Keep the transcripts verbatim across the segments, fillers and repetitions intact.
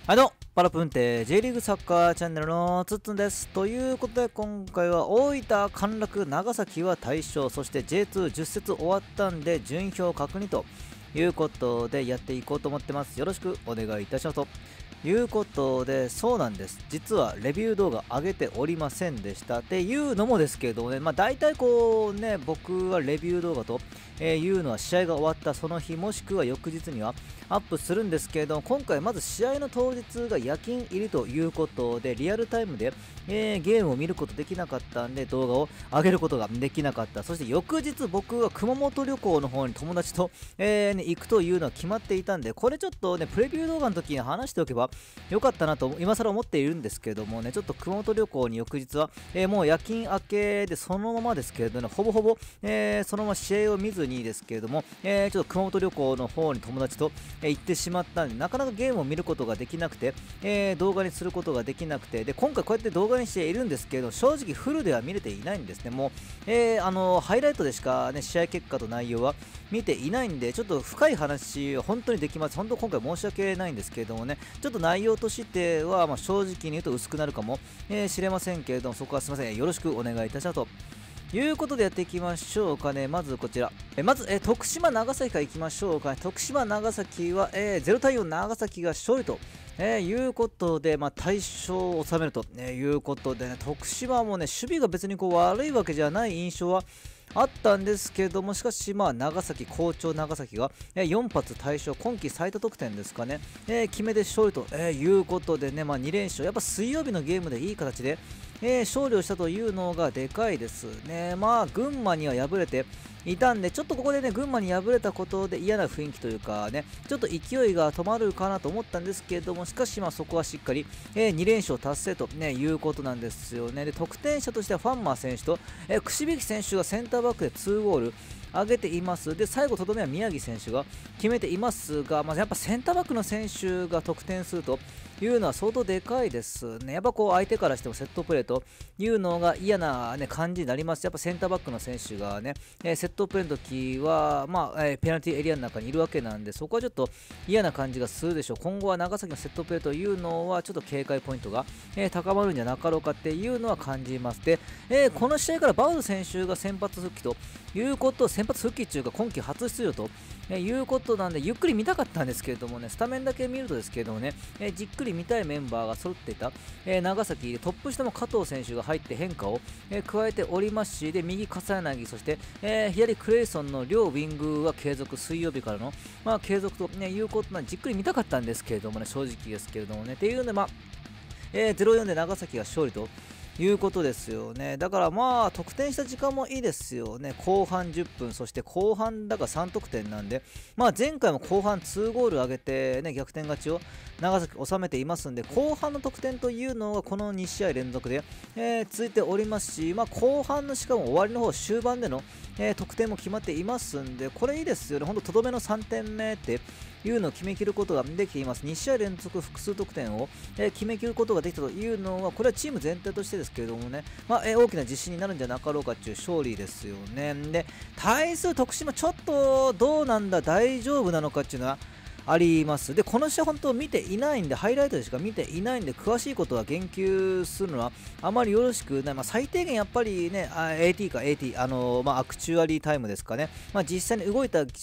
はいどうも、パラプンテ J リーグサッカーチャンネルのつっつんです。ということで今回は大分、陥落、長崎は大勝、そして ジェイツーじゅっ 節終わったんで順位表確認ということでやっていこうと思ってます。よろしくお願いいたしますということで、そうなんです。実はレビュー動画上げておりませんでした。っていうのもですけれどもね、まあ大体こうね、僕はレビュー動画と、えー、いうのは試合が終わったその日もしくは翌日にはアップするんですけれども、今回まず試合の当日が夜勤入りということで、リアルタイムで、えー、ゲームを見ることできなかったんで、動画を上げることができなかった。そして翌日僕は熊本旅行の方に友達と、えーね、行くというのは決まっていたんで、これちょっとね、プレビュー動画の時に話しておけばよかったなと今更思っているんですけれどもね、ちょっと熊本旅行に翌日は、えー、もう夜勤明けでそのままですけれどね、ほぼほぼ、えー、そのまま試合を見ずにですけれども、えー、ちょっと熊本旅行の方に友達と、えー、行ってしまったんで、なかなかゲームを見ることができなくて、えー、動画にすることができなくて、で、今回こうやって動画にしているんですけど、正直フルでは見れていないんですね。もう、えー、あのハイライトでしかね、試合結果と内容は見ていないんで、ちょっと深い話は本当にできます。本当今回申し訳ないんですけれどもね、ちょっと内容としては、まあ、正直に言うと薄くなるかもし、えー、れませんけれども、そこはすみません。よろしくお願いいたしますと。いうことでやっていきましょうかね。まずこちら。えまず、え徳島、長崎からいきましょうかね。徳島、長崎は、えー、ゼロたいよん、長崎が勝利と、えー、いうことで、まあ、大勝を収めると、えー、いうことでね、徳島もね、守備が別にこう悪いわけじゃない印象はあったんですけども、しかし、まあ、長崎、好調長崎が、えー、よん発大勝、今季最多得点ですかね、えー、決めで勝利と、えー、いうことでね、まあ、に連勝、やっぱ水曜日のゲームでいい形で、えー、勝利をしたというのがでかいですね。まあ、群馬には敗れていたんで、ちょっとここでね、群馬に敗れたことで嫌な雰囲気というかね、ちょっと勢いが止まるかなと思ったんですけれども、しかしまあそこはしっかり、えー、に連勝達成と、ね、いうことなんですよね。で、得点者としてはファンマー選手と、えー、櫛引選手がセンターバックでにゴール、上げています。で、最後とどめは宮城選手が決めていますが、まあ、やっぱセンターバックの選手が得点するというのは相当でかいですね。やっぱこう相手からしてもセットプレーというのが嫌な、ね、感じになります。やっぱセンターバックの選手がね、えー、セットプレーの時は、まあえー、ペナルティーエリアの中にいるわけなんで、そこはちょっと嫌な感じがするでしょう。今後は長崎のセットプレーというのはちょっと警戒ポイントが、えー、高まるんじゃなかろうかっていうのは感じます。で、えー、この試合からバウル選手が先発復帰ということを、先発復帰中が今季初出場と、えー、いうことなんで、ゆっくり見たかったんですけれどもね、スタメンだけ見るとですけれどもね、えー、じっくり見たいメンバーが揃っていた、えー、長崎、トップ下も加藤選手が入って変化を、えー、加えておりますし、で右、笠柳、そして、えー、左、クレイソンの両ウィングは継続、水曜日からの、まあ、継続と、ね、いうことなんで、じっくり見たかったんですけれどもね、正直ですけれどもね、っていうので、まあえー、ゼロたいよんで長崎が勝利ということですよね。だからまあ得点した時間もいいですよね。後半じゅっぷん、そして後半だからさん得点なんで、まあ前回も後半にゴール上げてね、逆転勝ちを長崎収めていますんで、後半の得点というのがこのに試合連続で、えー、続いておりますし、まあ後半のしかも終わりの方終盤での、えー、得点も決まっていますんで、これいいですよね。ほんととどめのさんてんめっていうのを決めきることができています。に試合連続複数得点を、えー、決めきることができたというのは、これはチーム全体としてですけれどもね、まあえー、大きな自信になるんじゃなかろうかという勝利ですよね。で、対する徳島、ちょっとどうなんだ、大丈夫なのかっていうのは、あります。で、この試合本当見ていないんで、ハイライトでしか見ていないんで、詳しいことは言及するのはあまりよろしくない。まあ、最低限やっぱりね、あ エーティー か エーティー、あのー、まあ、アクチュアリータイムですかね。まあ、実際に動いた、うん、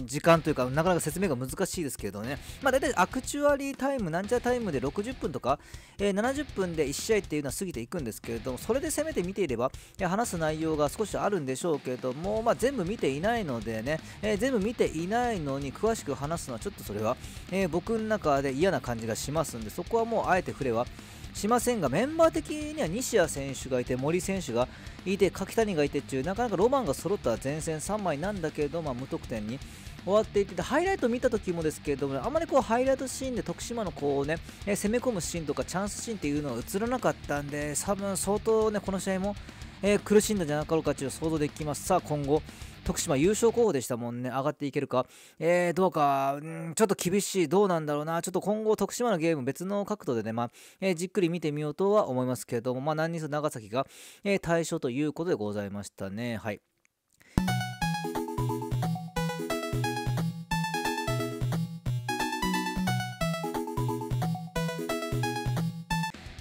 時間というか、なかなか説明が難しいですけどね。まあ、大体アクチュアリータイム、なんちゃらタイムでろくじゅっぷんとか、えー、ななじゅっぷんでいち試合っていうのは過ぎていくんですけれども、それで攻めて見ていれば、話す内容が少しあるんでしょうけれども、まあ、全部見ていないのでね、えー、全部見ていないのに詳しく話すのはちょっとそれは、えー僕の中で嫌な感じがしますんで、そこはもうあえて触れはしませんが、メンバー的には西矢選手がいて、森選手がいて、柿谷がいてっていう、なかなかロマンが揃った前線さんまいなんだけれど、まあ、無得点に終わっていて、ハイライト見た時もですけれども、あまりこうハイライトシーンで徳島のこうね、えー、攻め込むシーンとかチャンスシーンっていうのは映らなかったんで、多分相当ね、この試合も、えー、苦しんだんじゃなかろうかという想像できます。さあ今後徳島優勝候補でしたもんね。上がっていけるか。えー、どうか、んちょっと厳しい。どうなんだろうな。ちょっと今後、徳島のゲーム別の角度でね、まあ、えーじっくり見てみようとは思いますけれども、まあ、何にせよ長崎が、えー対象ということでございましたね。はい。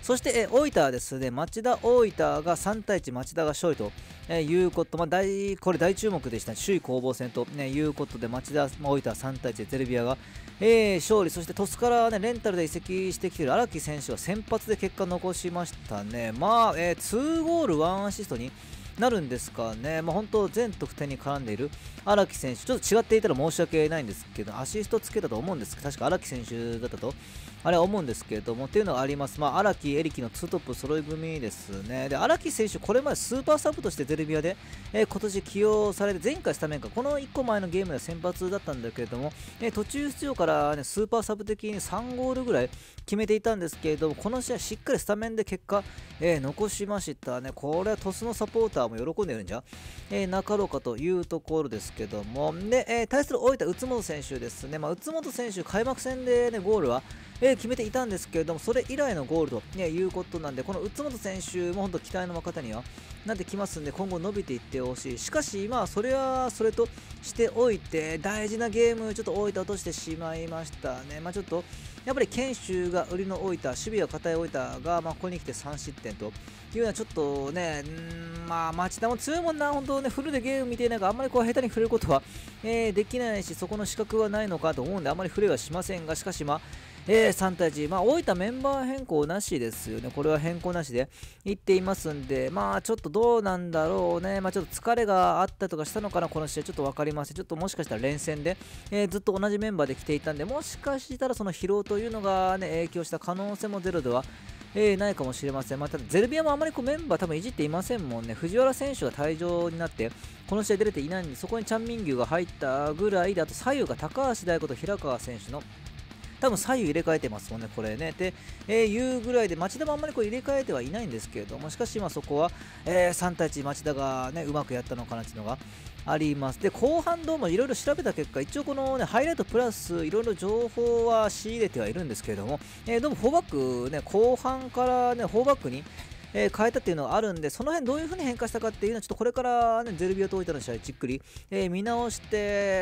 そして、えー、大分はですね、町田大分がさんたいいち町田が勝利と、えー、いうこと、まあ、大これ大注目でした、ね、首位攻防戦と、ね、いうことで、町田、まあ、大分はさんたいいちでゼルビアが、えー、勝利、そして鳥栖から、ね、レンタルで移籍してきている荒木選手は先発で結果を残しましたね。まあ、えー、にゴールワンアシストになるんですかね、まあ、本当、全得点に絡んでいる荒木選手、ちょっと違っていたら申し訳ないんですけど、アシストつけたと思うんですけど、確か荒木選手だったと、あれは思うんですけれども、っていうのがあります、まあ、荒木、エリキのツートップ揃い踏みですね。で、荒木選手、これまでスーパーサブとしてゼルビアで、えー、今年起用されて、前回スタメンか、このいっこまえのゲームでは先発だったんだけれども、えー、途中出場から、ね、スーパーサブ的にさんゴールぐらい決めていたんですけれども、この試合、しっかりスタメンで結果、えー、残しましたね。これは鳥栖のサポーターも喜んでいるんじゃ、えー、なかろうかというところですけども、で、えー、対する大分、宇都選手ですね、まあ、宇都選手、開幕戦で、ね、ゴールは、えー、決めていたんですけれども、それ以来のゴールと、ね、いうことなんで、この宇都選手も本当期待の若手にはなってきますんで、今後伸びていってほしい。しかし、まあ、それはそれとしておいて、大事なゲーム、ちょっと大分落としてしまいましたね。まあ、ちょっと、やっぱり堅守が売りの大分、守備が堅い大分が、まあ、ここに来てさん失点というような、ちょっとね、んまあ、町田も強いもんな、本当ね、フルでゲーム見てないから、あんまりこう下手に触れることは、えー、できないし、そこの資格はないのかと思うんで、あんまり触れはしませんが、しかし、まあ、えー、さんたいいち、まあ、大分メンバー変更なしですよね。これは変更なしで言っていますんで、まあ、ちょっとどうなんだろうね。まあ、ちょっと疲れがあったとかしたのかな、この試合。ちょっと分かりません。ちょっともしかしたら連戦で、えー、ずっと同じメンバーで来ていたんで、もしかしたらその疲労というのが、ね、影響した可能性もゼロでは、えー、ないかもしれません。まあ、ただゼルビアもあまりこうメンバー多分いじっていませんもんね。藤原選手が退場になって、この試合出れていないんで、そこにチャン・ミンギュが入ったぐらいで、あと左右が高橋大吾と平川選手の多分左右入れ替えてますもんね、これね。で、えー、いうぐらいで、町田もあんまりこう入れ替えてはいないんですけれども、しかし今そこは、えー、さんたいいち町田がね、うまくやったのかなっていうのがあります。で、後半どうもいろいろ調べた結果、一応このね、ハイライトプラスいろいろ情報は仕入れてはいるんですけれども、えー、どうもフォーバックね、後半からね、フォーバックに、えー、変えたっていうのがあるんで、その辺どういう風に変化したかっていうのは、ちょっとこれから、ね、ゼルビアと大分の試合、じっくり、えー、見直して、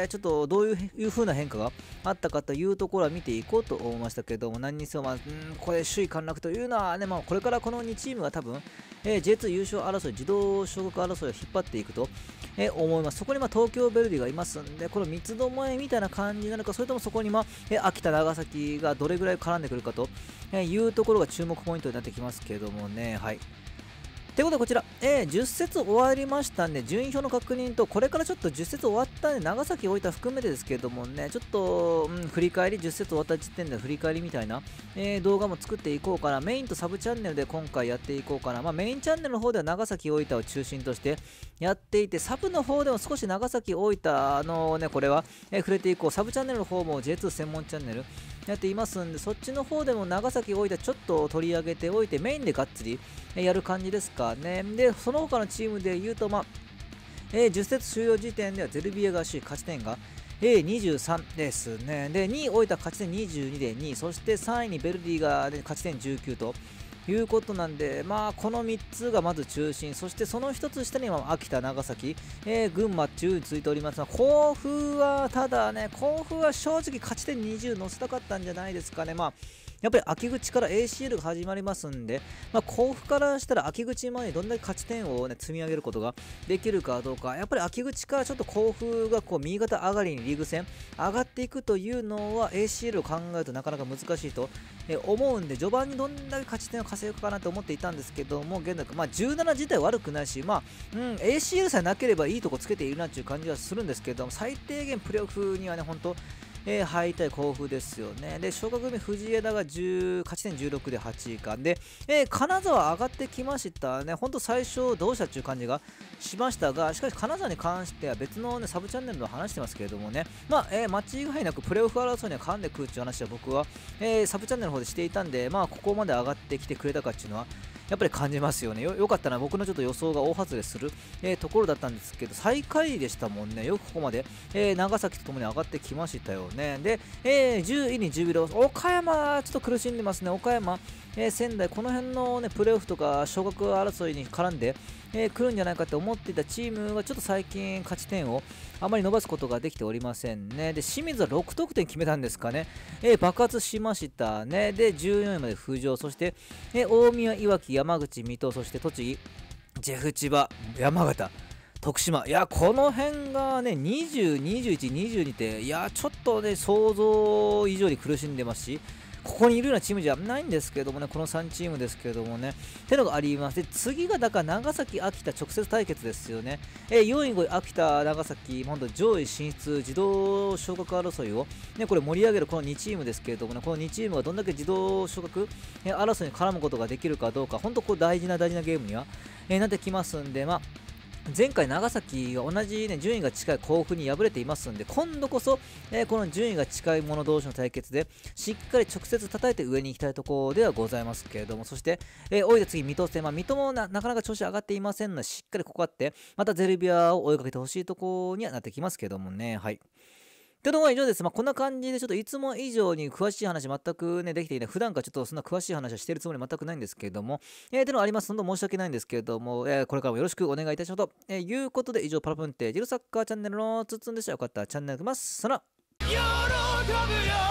ちょっとどういう風な変化があったかというところは見ていこうと思いましたけども、何にせよ、まあ、んこれ、首位陥落というのは、ね、まあ、これからこのにチームが多分、えー、ジェイツー 優勝争い、自動昇格争いを引っ張っていくと、えー、思います。そこにまあ東京ヴェルディがいますんで、この三つどもえみたいな感じになるか、それともそこにまあ、えー、秋田、長崎がどれぐらい絡んでくるかというところが注目ポイントになってきますけどもね。はい。ということでこちら、えー、じゅっ節終わりましたんで、順位表の確認と、これからちょっとじゅっ節終わったんで、長崎、大分含めてですけれどもね、ちょっと、うん、振り返り、じゅっ節終わった時点で振り返りみたいな、えー、動画も作っていこうかな、メインとサブチャンネルで今回やっていこうかな、まあ、メインチャンネルの方では長崎、大分を中心としてやっていて、サブの方でも少し長崎、大分のね、これは、えー、触れていこう、サブチャンネルの方も ジェイツー 専門チャンネルやっていますんで、そっちの方でも長崎、大分ちょっと取り上げておいて、メインでがっつりやる感じですかね。で、その他のチームで言うと、まあ、えー、じゅっ節終了時点ではゼルビアが首位、勝ち点が、えー、にじゅうさんですね。で、にい大分勝ち点にじゅうにでにい、そしてさんいにベルディが、ね、勝ち点じゅうきゅうということなんで、まあ、このみっつがまず中心、そしてそのひとつ下には秋田、長崎、えー、群馬、中についておりますが、甲府はただね、甲府は正直勝ち点にじゅう乗せたかったんじゃないですかね。まあやっぱり秋口から エーシーエル が始まりますんで、まあ、甲府からしたら秋口までにどんだけ勝ち点を、ね、積み上げることができるかどうか、やっぱり秋口からちょっと甲府がこう右肩上がりにリーグ戦上がっていくというのは エーシーエル を考えるとなかなか難しいと思うんで、序盤にどんだけ勝ち点を稼ぐかなと思っていたんですけども、現在、まあ、じゅうなな自体悪くないし、まあうん、エーシーエル さえなければいいとこつけているなという感じはするんですけども、最低限プレーオフにはね、本当えー、敗退甲府ですよね。で、昇格組藤枝がじゅう勝ち点じゅうろくではちいかんで、えー、金沢上がってきましたね。ほんと最初どうしたっていう感じがしましたが、しかし金沢に関しては別の、ね、サブチャンネルで話してますけれどもね、まあ、えー、間違いなくプレーオフ争いには絡んでくるっていう話は僕は、えー、サブチャンネルの方でしていたんで、まあ、ここまで上がってきてくれたかっていうのは、やっぱり感じますよね。よ、よかったな、僕のちょっと予想が大外れする、えー、ところだったんですけど、最下位でしたもんね。よくここまで、えー、長崎とともに上がってきましたよね。で、えー、じゅういにじゅうびょう、岡山、ちょっと苦しんでますね。岡山、 えー仙台、この辺の、ね、プレーオフとか昇格争いに絡んで、えー来るんじゃないかと思っていたチームがちょっと最近勝ち点をあまり伸ばすことができておりませんね。で、清水はろく得点決めたんですかね。えー爆発しましたね。で、じゅうよんいまで浮上。そして、えー大宮、いわき、山口、水戸、そして栃木、ジェフ、千葉、山形、徳島。いや、この辺がね、にじゅう、にじゅういち、にじゅうにて、いや、ちょっとね、想像以上に苦しんでますし、ここにいるようなチームじゃないんですけどもね、このさんチームですけどもね、ってのがあります。で、次がだから長崎、秋田直接対決ですよね。えー、よんい、ごい、秋田、長崎、本当上位進出、自動昇格争いを、ね、これ盛り上げるこのにチームですけれどもね、このにチームがどんだけ自動昇格、えー争いに絡むことができるかどうか、本当こう大事な大事なゲームには、えーなってきますんで、まあ、前回長崎が同じ、ね、順位が近い甲府に敗れていますので、今度こそ、えーこの順位が近い者同士の対決でしっかり直接叩いて上に行きたいところではございますけれども、そして、えー、大分次水戸戦、まあ、水戸も な, なかなか調子上がっていませんので、しっかりここあってまたゼルビアを追いかけてほしいところにはなってきますけどもね。はい。というのが以上です。まあ、こんな感じで、ちょっといつも以上に詳しい話全くね、できていない。普段からちょっとそんな詳しい話はしているつもり全くないんですけれども、えー、というのがあります。本当申し訳ないんですけれども、えーこれからもよろしくお願いいたしますと、えーいうことで、以上、パラプンテージルサッカーチャンネルのつつんでした。よかったらチャンネル登録ます。その喜ぶよ